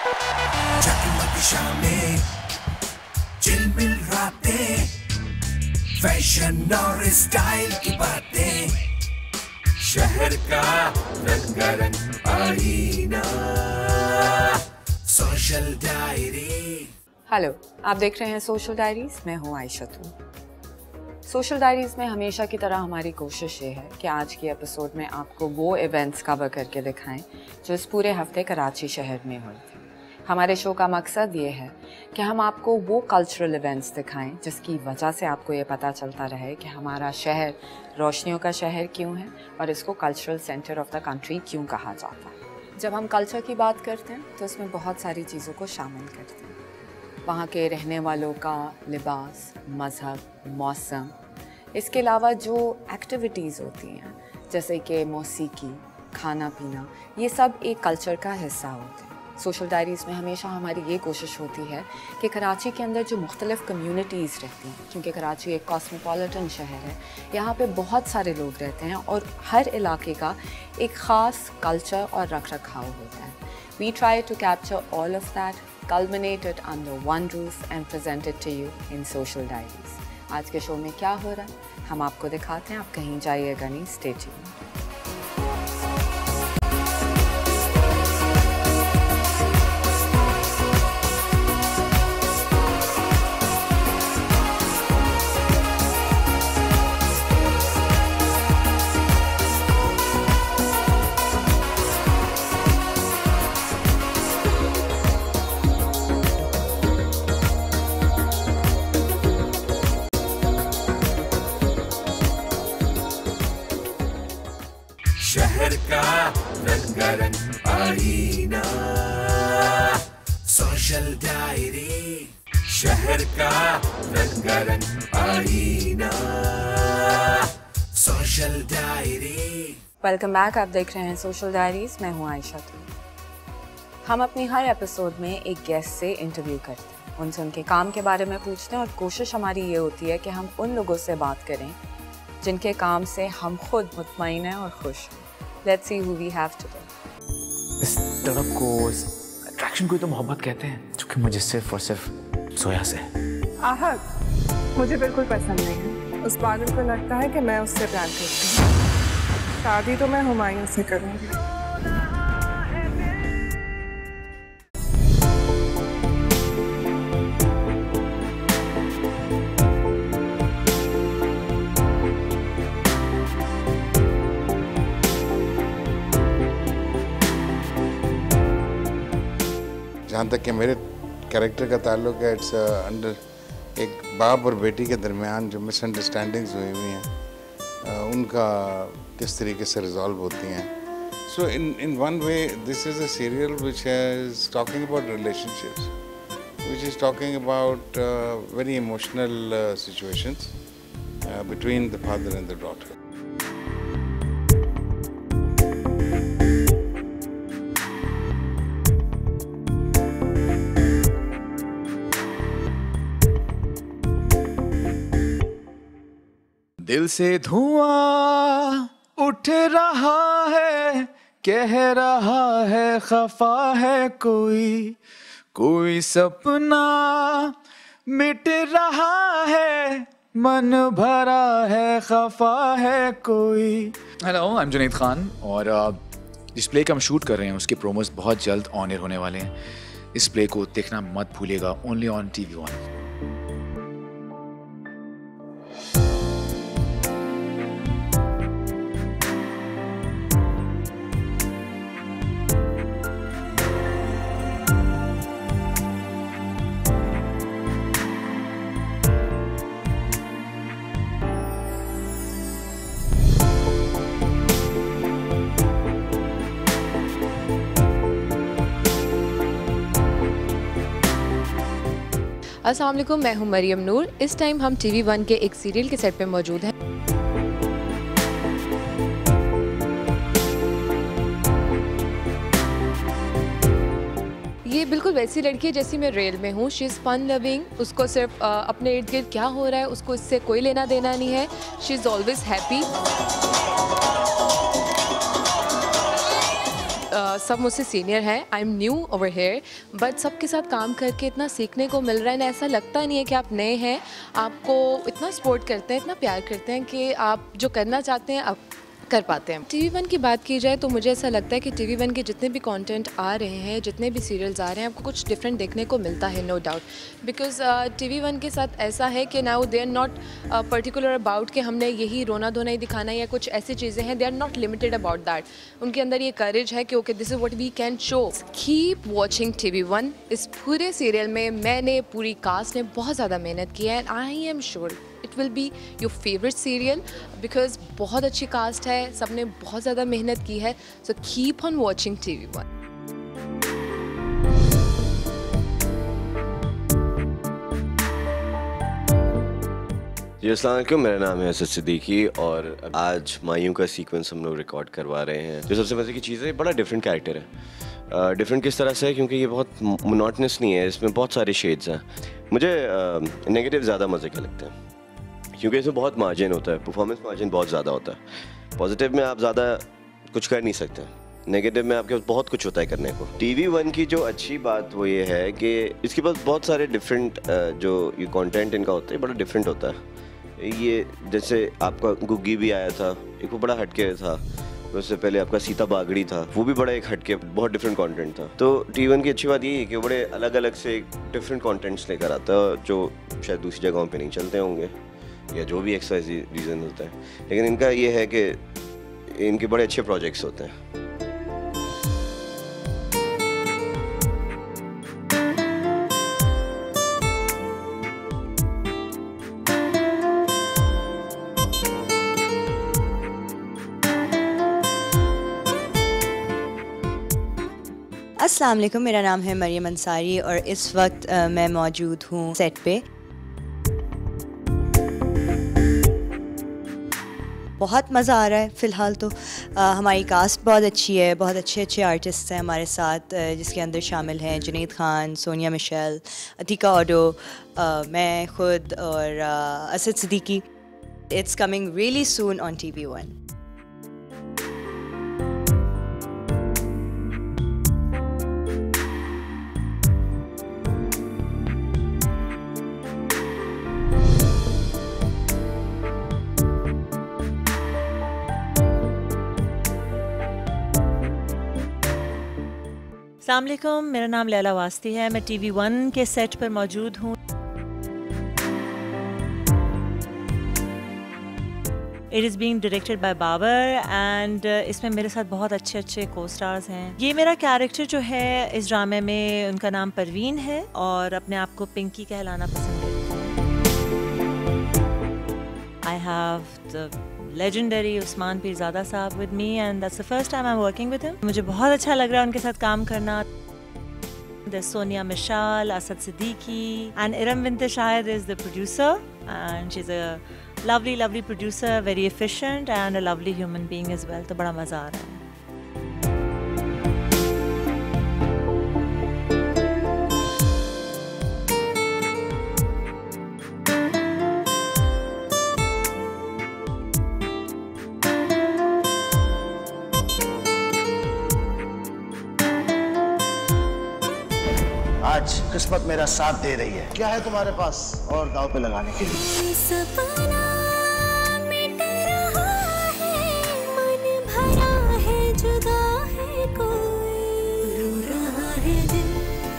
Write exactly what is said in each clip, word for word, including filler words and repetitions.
जगमग शामें, चिलमिल रातें, फैशन और स्टाइल की बातें, शहर का रंगारंग आईना, सोशल डायरी। हेलो, आप देख रहे हैं सोशल डायरीज। मैं हूँ आयशा तूर। सोशल डायरीज में हमेशा की तरह हमारी कोशिश ये है कि आज की एपिसोड में आपको वो इवेंट्स कवर करके दिखाएं जो इस पूरे हफ्ते कराची शहर में हुए थे। हमारे शो का मकसद ये है कि हम आपको वो कल्चरल इवेंट्स दिखाएं जिसकी वजह से आपको ये पता चलता रहे कि हमारा शहर रोशनियों का शहर क्यों है और इसको cultural centre of the country क्यों कहा जाता है। जब हम कल्चर की बात करते हैं तो इसमें बहुत सारी चीज़ों को शामिल करते हैं। वहाँ के रहने वालों का लिबास, मज़हब, मौसम, इसके अलावा जो एक्टिविटीज़ होती हैं जैसे कि मौसीकी, खाना पीना, ये सब एक कल्चर का हिस्सा होते हैं। सोशल डायरीज़ में हमेशा हमारी ये कोशिश होती है कि कराची के अंदर जो मुख्तलिफ़ कम्युनिटीज़ रहती हैं, क्योंकि कराची एक कॉस्मोपॉलिटन शहर है, यहाँ पे बहुत सारे लोग रहते हैं और हर इलाके का एक ख़ास कल्चर और रख रखाव होता है। We try to capture all of that, culminate it under one roof and present it to you in social diaries. आज के शो में क्या हो रहा है हम आपको दिखाते हैं, आप कहीं जाइएगा नहीं, स्टे ट्यून्ड। शहर का रंगारंग आईना, सोशल डायरी। शहर का रंगारंग आईना, सोशल डायरी। वेलकम बैक, आप देख रहे हैं सोशल डायरीज। मैं हूँ आयशा तूर। हम अपनी हर एपिसोड में एक गेस्ट से इंटरव्यू करते हैं, उनसे उनके काम के बारे में पूछते हैं और कोशिश हमारी ये होती है कि हम उन लोगों से बात करें जिनके काम से हम खुद मुतमईन हैं और खुश हैं। Let's see who we have today. इस तरफ को, इस अट्रैक्शन को तो मोहब्बत कहते हैं, जो कि मुझे सिर्फ और सिर्फ सोया से है। आहत मुझे बिल्कुल पसंद नहीं है। उस पागल को लगता है कि मैं उससे प्यार करती हूँ। शादी तो मैं हुमायूं से करूँगी। जहाँ तक कि मेरे कैरेक्टर का ताल्लुक है, इट्स अंडर एक बाप और बेटी के दरमियान जो मिसअंडरस्टैंडिंग्स हुई हुई हैं, uh, उनका किस तरीके से रिजॉल्व होती हैं। So in in one way this is a serial which is talking about relationships, which is talking about very emotional situations between the father and the daughter. दिल से धुआं उठ रहा है, कह रहा है खफा है कोई, कोई सपना मिट रहा है, मन भरा है खफा है कोई। Hello, I am Junaid Khan और जिस प्ले का हम शूट कर रहे हैं उसके प्रोमोस बहुत जल्द ऑन एयर होने वाले हैं। इस प्ले को देखना मत भूलिएगा, ओनली ऑन टीवी वन। अस्सलाम वालेकुम, मैं हूं मरियम नूर। इस टाइम हम टीवी वन के एक सीरियल के सेट पे मौजूद हैं। ये बिल्कुल वैसी लड़की है जैसी मैं रियल में हूँ। शी इज़ फन लविंग, उसको सिर्फ आ, अपने इर्द गिर्द क्या हो रहा है उसको इससे कोई लेना देना नहीं है। She is always happy. uh, सब मुझसे सीनियर हैं, I am new over here, but सबके साथ काम करके इतना सीखने को मिल रहा है ना, ऐसा लगता नहीं है कि आप नए हैं, आपको इतना सपोर्ट करते हैं, इतना प्यार करते हैं कि आप जो करना चाहते हैं आप कर पाते हैं। टीवी वन की बात की जाए तो मुझे ऐसा लगता है कि टीवी वन के जितने भी कंटेंट आ रहे हैं, जितने भी सीरियल्स आ रहे हैं, आपको कुछ डिफरेंट देखने को मिलता है, no doubt, because TV one के साथ ऐसा है कि now they are not particular about कि हमने यही रोना धोना ही दिखाना है या कुछ ऐसी चीज़ें हैं, they are not limited about that. उनके अंदर ये करेज है कि okay this is what we can show. Keep watching TV one. इस पूरे सीरियल में मैंने, पूरी कास्ट ने बहुत ज़्यादा मेहनत की है, and I am sure it will be your favourite serial because बहुत अच्छी कास्ट है, सबने बहुत ज़्यादा मेहनत की है, so keep on watching TV one. जी अस्सलाम वालेकुम, मेरा नाम है हसन सिद्दीकी और आज मायूं का सीक्वेंस हम लोग रिकॉर्ड करवा रहे हैं। जो सबसे मज़े की चीज़ है, बड़ा डिफरेंट कैरेक्टर है। डिफरेंट uh, किस तरह से है, क्योंकि ये बहुत मोनोटनस नहीं है, इसमें बहुत सारे शेड्स हैं। मुझे नेगेटिव uh, ज़्यादा मज़े के लगते हैं क्योंकि इसमें बहुत मार्जिन होता है, परफॉर्मेंस मार्जिन बहुत ज़्यादा होता है। पॉजिटिव में आप ज़्यादा कुछ कर नहीं सकते, नेगेटिव में आपके पास बहुत कुछ होता है करने को। टीवी वन की जो अच्छी बात वो ये है कि इसके पास बहुत सारे डिफरेंट जो ये कंटेंट इनका होता है, बड़ा डिफरेंट होता है। ये जैसे आपका गुग्गी भी आया था, एक वो बड़ा हटके था, उससे पहले आपका सीता बागड़ी था, वो भी बड़ा एक हटके बहुत डिफरेंट कंटेंट था। तो टीवी वन की अच्छी बात ये है कि बड़े अलग अलग से डिफरेंट कंटेंट्स लेकर आता है जो शायद दूसरी जगहों पे नहीं चलते होंगे या जो भी एक्स्ट्रा रीज़न होता है, लेकिन इनका ये है कि इनके बड़े अच्छे प्रोजेक्ट्स होते हैं। अस्सलाम वालेकुम, मेरा नाम है मरियम अंसारी और इस वक्त आ, मैं मौजूद हूँ सेट पे। बहुत मज़ा आ रहा है फ़िलहाल तो। आ, हमारी कास्ट बहुत अच्छी है, बहुत अच्छे अच्छे आर्टिस्ट हैं हमारे साथ, आ, जिसके अंदर शामिल हैं जुनैद खान, सोनिया मिशेल, अतीका ओडो, आ, मैं ख़ुद और आ, Asad Siddiqui. It's coming really soon on T V one. अस्सलाम वालेकुम, मेरा नाम लैला वास्ती है, मैं टीवी वन के सेट पर मौजूद हूँ। It is being directed by Babar and इसमें मेरे साथ बहुत अच्छे अच्छे को स्टार्स हैं। ये मेरा कैरेक्टर जो है इस ड्रामे में, उनका नाम परवीन है और अपने आप को पिंकी कहलाना पसंद करते हैं। I have the legendary Usman Peerzada साहब with me and that's the first time I'm working with him. मुझे बहुत अच्छा लग रहा है उनके साथ काम करना। There's Sonia Mishal, Asad Siddiqui and Iram Binte Shahid is the producer and she's a lovely lovely producer, very efficient and a lovely human being as well. तो बड़ा मज़ा आ रहा है। आज किस्मत मेरा साथ दे रही है। क्या है तुम्हारे पास और दांव पे लगाने के लिए? सपना मिट रहा है, मन भरा है, जुदा है कोई, रो रहा है दिल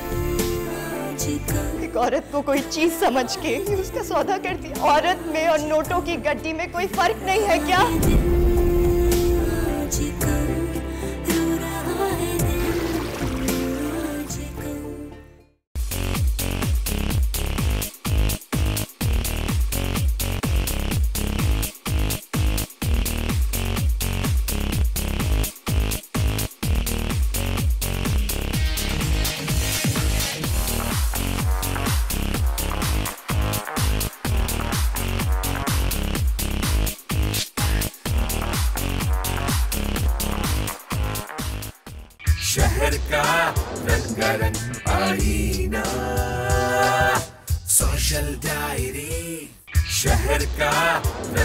आजकल। एक औरत को कोई चीज समझ के उसका सौदा कर दिया। औरत में और नोटों की गड्डी में कोई फर्क नहीं है क्या? शहर का रंगारंग आईना, सोशल डायरी। शहर का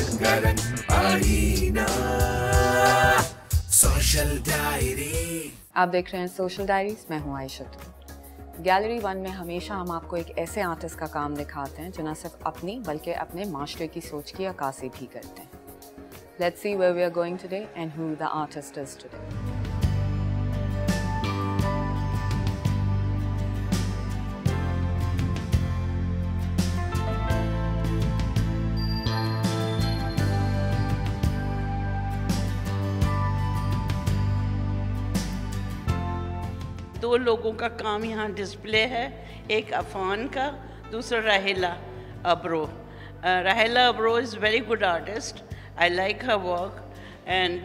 रंगारंग आईना, सोशल डायरी। आप देख रहे हैं सोशल डायरीज, मैं हूँ आयशा तूर। गैलरी वन में हमेशा हम आपको एक ऐसे आर्टिस्ट का काम दिखाते हैं जो न सिर्फ अपनी बल्कि अपने माशरे की सोच की अक्कासी भी करते हैं। Let's see where we are going today and who the artist is today. दो लोगों का काम यहाँ डिस्प्ले है, एक अफान का, दूसरा Rahila Abro. Rahila Abro is very good artist, I like her work and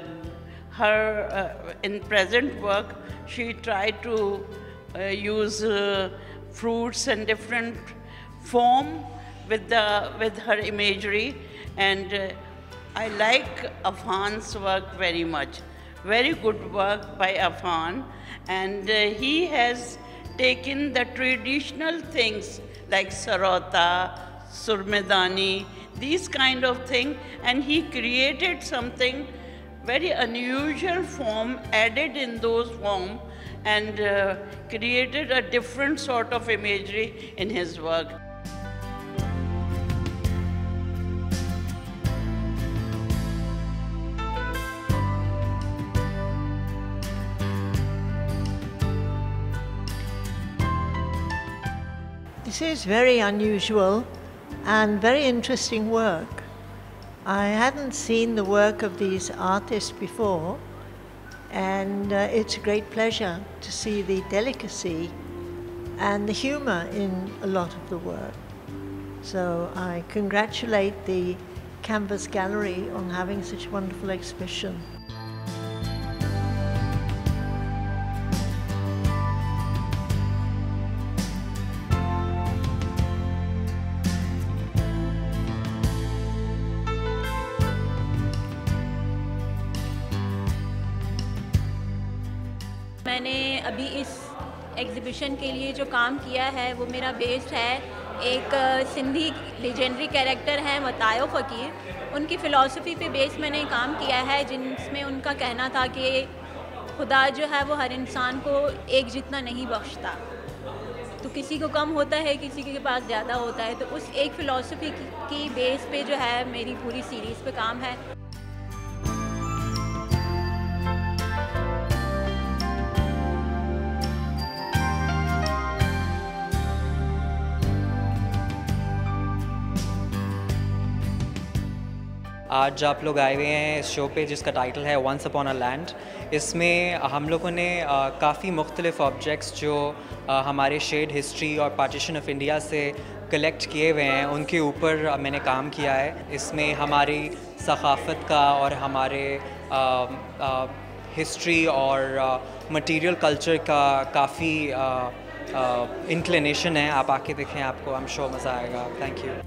her in present work she try to use uh, fruits and different form with the with her imagery, and uh, I like Afan's work very much. Very good work by Afan, and uh, he has taken the traditional things like sarota, surmedani, these kind of thing, and he created something very unusual form, added in those form, and uh, created a different sort of imagery in his work. This is very unusual and very interesting work. I hadn't seen the work of these artists before, and uh, it's a great pleasure to see the delicacy and the humor in a lot of the work. So I congratulate the Canvas Gallery on having such a wonderful exhibition. मैंने अभी इस exhibition के लिए जो काम किया है वो मेरा बेस्ड है एक सिंधी लेजेंडरी कैरेक्टर हैं मतायो फ़कीर, उनकी फ़िलॉसफी पे बेस मैंने काम किया है, जिसमें उनका कहना था कि खुदा जो है वो हर इंसान को एक जितना नहीं बख्शता, तो किसी को कम होता है, किसी के पास ज़्यादा होता है। तो उस एक फ़िलॉसफी की, की बेस पे जो है मेरी पूरी सीरीज़ पे काम है। आज आप लोग आए हुए हैं इस शो पे जिसका टाइटल है वंस अपॉन अ लैंड। इसमें हम लोगों ने काफ़ी मुख्तलिफ ऑब्जेक्ट्स जो आ, हमारे शेड हिस्ट्री और पार्टीशन ऑफ इंडिया से कलेक्ट किए हुए हैं उनके ऊपर मैंने काम किया है। इसमें हमारी सकाफ़त का और हमारे हिस्ट्री और मटेरियल कल्चर का काफ़ी इंक्लिनेशन है। आप आके देखें, आपको आई एम श्योर मज़ा आएगा। Thank you.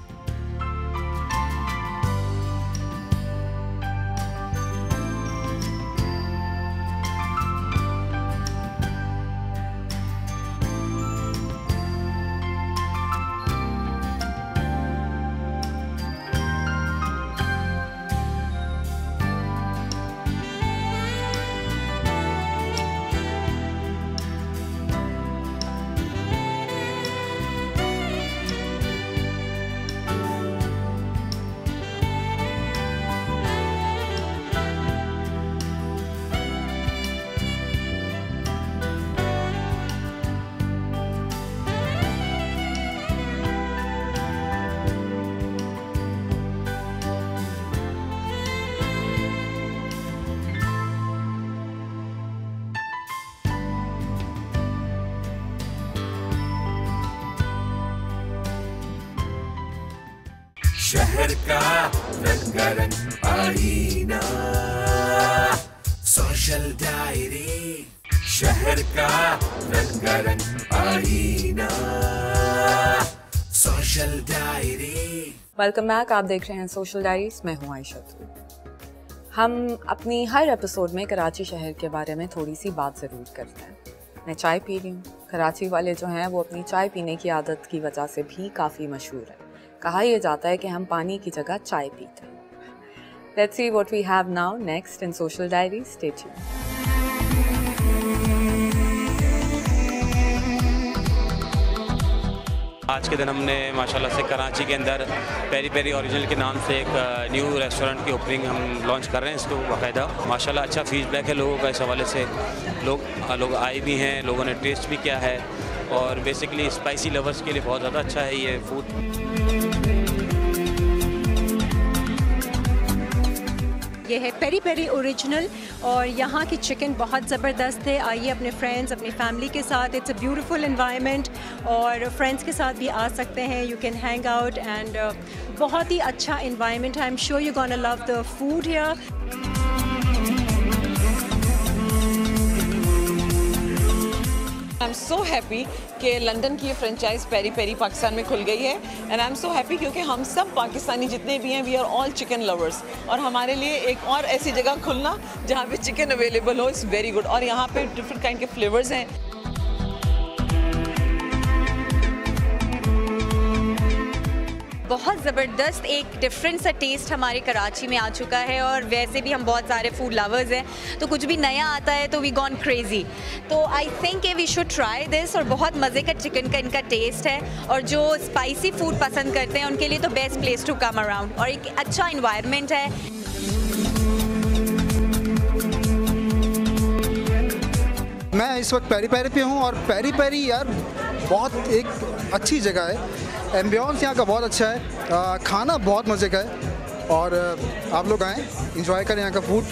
शहर का रंगारंग आईना, सोशल डायरी। शहर का रंगारंग आईना, सोशल डायरी। वेलकम बैक, आप देख रहे हैं सोशल डायरीज, मैं हूँ आयशा तूर। हम अपनी हर एपिसोड में कराची शहर के बारे में थोड़ी सी बात ज़रूर करते हैं। मैं चाय पी रही हूँ। कराची वाले जो हैं वो अपनी चाय पीने की आदत की वजह से भी काफ़ी मशहूर है। कहा यह जाता है कि हम पानी की जगह चाय पीते हैं। Let's see what we have now next in Social Diaries. Stay tuned. आज के दिन हमने माशाल्लाह से कराची के अंदर पेरी पेरी ओरिजिनल के नाम से एक न्यू रेस्टोरेंट की ओपनिंग हम लॉन्च कर रहे हैं इसको बाकायदा। माशाल्लाह अच्छा फीडबैक है लोगों का इस हवाले से, लोग लोग आए भी हैं, लोगों ने टेस्ट भी किया है और बेसिकली स्पाइसी लवर्स के लिए बहुत ज़्यादा अच्छा है ये फूड। ये है पेरी पेरी ओरिजिनल और यहाँ की चिकन बहुत ज़बरदस्त है। आइए अपने फ्रेंड्स अपनी फैमिली के साथ, इट्स अ ब्यूटीफुल एनवायरनमेंट और फ्रेंड्स के साथ भी आ सकते हैं। You can hang out and बहुत ही अच्छा एनवायरनमेंट है। I am sure you gonna love the food here. I am so happy कि लंदन की ये फ्रेंचाइज पेरी पेरी पाकिस्तान में खुल गई है and I am so happy क्योंकि हम सब पाकिस्तानी जितने भी हैं we are all chicken lovers और हमारे लिए एक और ऐसी जगह खुलना जहाँ पे चिकन अवेलेबल हो इज़ वेरी गुड। और यहाँ पे डिफरेंट काइंड के फ्लेवर्स हैं। बहुत ज़बरदस्त एक डिफरेंट सा टेस्ट हमारे कराची में आ चुका है और वैसे भी हम बहुत सारे फूड लवर्स हैं तो कुछ भी नया आता है तो वी गॉन क्रेज़ी। तो I think we should try this और बहुत मज़े का चिकन का इनका टेस्ट है और जो स्पाइसी फूड पसंद करते हैं उनके लिए तो best place to come around और एक अच्छा इन्वायरमेंट है। मैं इस वक्त पेरी पेरी पे हूँ और पेरी पेरी यार बहुत एक अच्छी जगह है। एम्बियंस यहाँ का बहुत अच्छा है, आ, खाना बहुत मज़े का है और आप लोग आएँ इंजॉय करें यहाँ का फूड।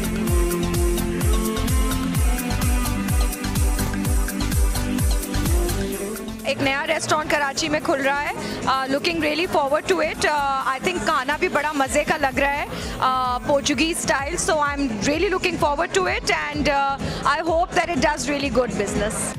एक नया रेस्टोरेंट कराची में खुल रहा है, looking really forward to it. I think खाना भी बड़ा मज़े का लग रहा है, Portuguese style, so I am really looking forward to it and I hope that it does really good business.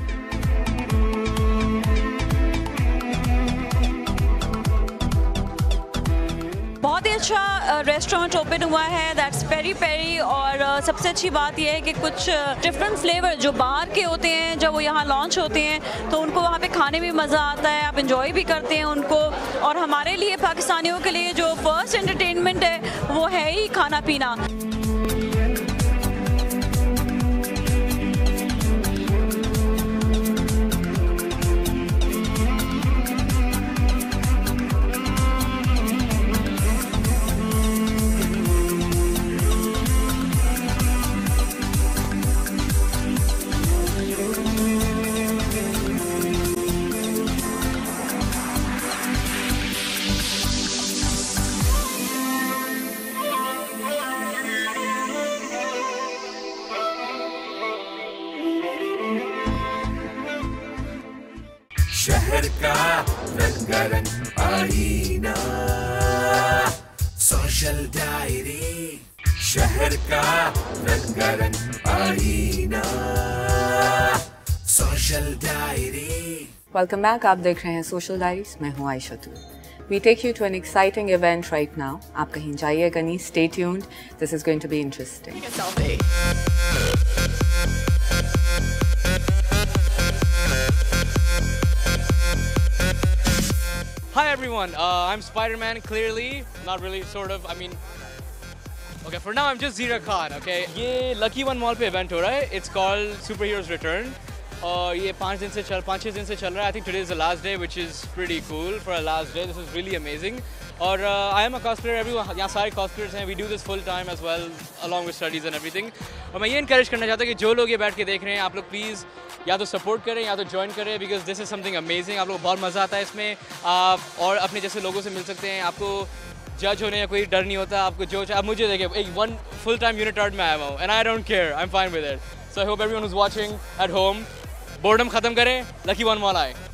बहुत ही अच्छा रेस्टोरेंट ओपन हुआ है, दैट्स पेरी पेरी। और uh, सबसे अच्छी बात यह है कि कुछ डिफरेंट फ्लेवर जो बाहर के होते हैं जब वो यहाँ लॉन्च होते हैं तो उनको वहाँ पे खाने में मज़ा आता है, आप इंजॉय भी करते हैं उनको। और हमारे लिए पाकिस्तानियों के लिए जो फर्स्ट एंटरटेनमेंट है वो है ही खाना पीना। शहर का रंगारंग आईना, सोशल डायरी। शहर का रंगारंग आईना, सोशल डायरी। वेलकम बैक, आप देख रहे हैं सोशल डायरीज। मैं हूँ Ayesha Toor. We take you to an exciting event right now. आप कहीं जाइएगा नहीं, stay tuned, this is going to be interesting. Hi everyone, uh, I'm Spider-Man, clearly, not really, sort of, I mean, okay, for now I'm just Zira Khan, okay? ये Lucky One Mall पे event हो रहा है, it's called Superheroes Return, और ये पाँच दिन से चल, पाँच छः दिन से चल रहा है। I think today is the last day, which is pretty cool for a last day, this is really amazing. और uh, I am a cosplayer, everyone, यहाँ सारे cosplayers हैं, we do this full time as well, along with studies and everything. और मैं ये encourage करना चाहता हूँ कि जो लोग ये बैठ के देख रहे हैं, आप लोग प्लीज़ या तो सपोर्ट करें या तो ज्वाइन करें, because this is something amazing. आप लोग बहुत मज़ा आता है इसमें, आप और अपने जैसे लोगों से मिल सकते हैं, आपको जज होने या कोई डर नहीं होता, आपको जो आप मुझे देखें एक one full time unit art में आया हुआ हूँ and I don't care, I am fine with it. So I hope everyone is watching at home, boredom ख़त्म करें, लकी वन मॉल आए।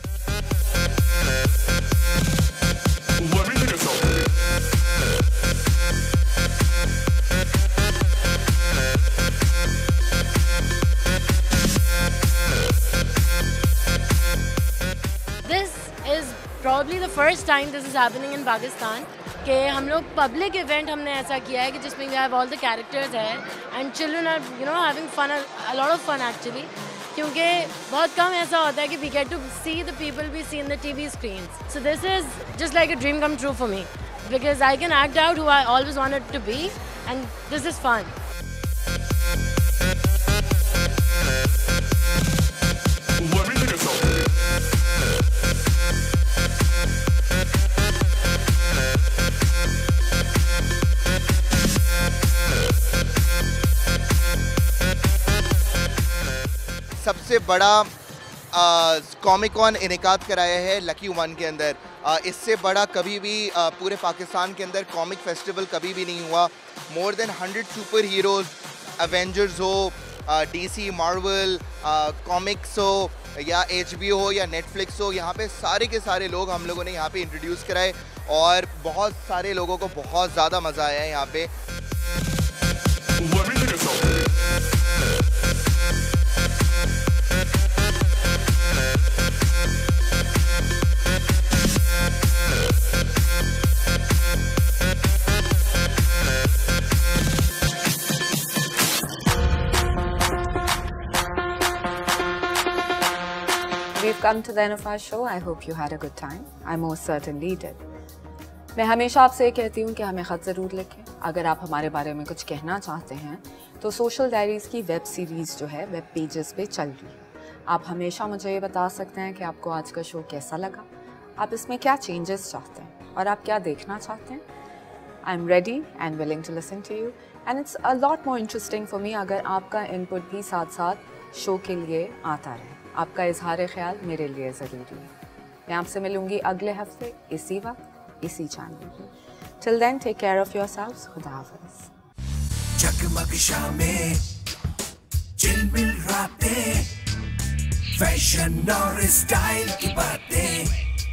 Probably the first time this is happening in Pakistan कि हम लोग public event हमने ऐसा किया है कि जिसमें we have all the characters है and children are you know having fun, a lot of fun actually, क्योंकि बहुत कम ऐसा होता है कि we get to see the people we see in the T V screens. So this is just like a dream come true for me because I can act out who I always wanted to be and this is fun. बड़ा comic con इनेकाद कराया है lucky one के अंदर। आ, इससे बड़ा कभी भी आ, पूरे पाकिस्तान के अंदर कॉमिक फेस्टिवल कभी भी नहीं हुआ। More than hundred super heroes, Avengers हो, डीसी, मार्वल, कॉमिक्स हो या एच बी ओ हो या नेटफ्लिक्स हो, यहाँ पे सारे के सारे लोग हम लोगों ने यहाँ पे इंट्रोड्यूस कराए और बहुत सारे लोगों को बहुत ज़्यादा मज़ा आया है यहाँ पे। We've come to the end of our show. I hope you had a good time. I most certainly did. मैं हमेशा आपसे ये कहती हूँ कि हमें ख़त ज़रूर लिखें। अगर आप हमारे बारे में कुछ कहना चाहते हैं तो सोशल डायरीज़ की वेब सीरीज़ जो है वेब पेजेस पे चल रही है। आप हमेशा मुझे ये बता सकते हैं कि आपको आज का शो कैसा लगा, आप इसमें क्या चेंजेस चाहते हैं और आप क्या देखना चाहते हैं। I am ready and willing to listen to you and it's a lot more interesting for me अगर आपका इनपुट भी साथ साथ शो के लिए आता रहे। आपका इजहार ख्याल मेरे लिए ज़रूरी है। मैं आपसे मिलूँगी अगले हफ्ते इसी वक्त इसी चैनल पे। Till then take care of yourselves. खुदा हाफ़िज़। जगमग शामें, चिलमिल रातें, फैशन और स्टाइल की बातें,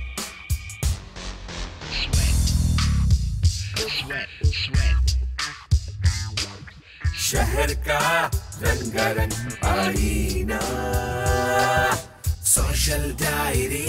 शहर का रंगारंग आईना, सोशल डायरी।